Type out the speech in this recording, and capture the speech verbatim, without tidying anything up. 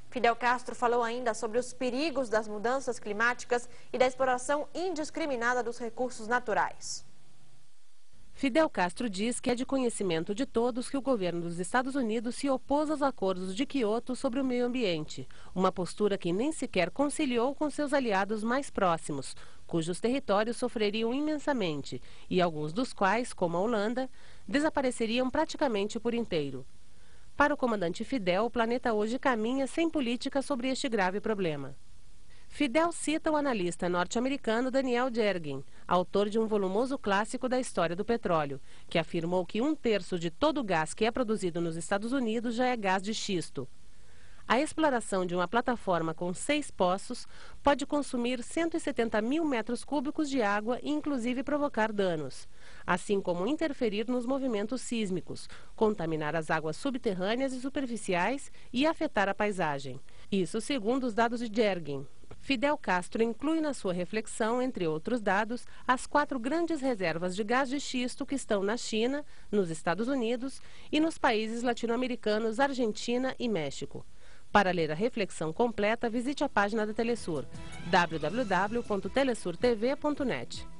Fidel Castro falou ainda sobre os perigos das mudanças climáticas e da exploração indiscriminada dos recursos naturais. Fidel Castro diz que é de conhecimento de todos que o governo dos Estados Unidos se opôs aos acordos de Quioto sobre o meio ambiente, uma postura que nem sequer conciliou com seus aliados mais próximos, cujos territórios sofreriam imensamente e alguns dos quais, como a Holanda, desapareceriam praticamente por inteiro. Para o comandante Fidel, o planeta hoje caminha sem política sobre este grave problema. Fidel cita o analista norte-americano Daniel Yergin, autor de um volumoso clássico da história do petróleo, que afirmou que um terço de todo o gás que é produzido nos Estados Unidos já é gás de xisto. A exploração de uma plataforma com seis poços pode consumir cento e setenta mil metros cúbicos de água e inclusive provocar danos, assim como interferir nos movimentos sísmicos, contaminar as águas subterrâneas e superficiais e afetar a paisagem. Isso segundo os dados de Yergin. Fidel Castro inclui na sua reflexão, entre outros dados, as quatro grandes reservas de gás de xisto que estão na China, nos Estados Unidos e nos países latino-americanos Argentina e México. Para ler a reflexão completa, visite a página da Telesur, w w w ponto telesur t v ponto net.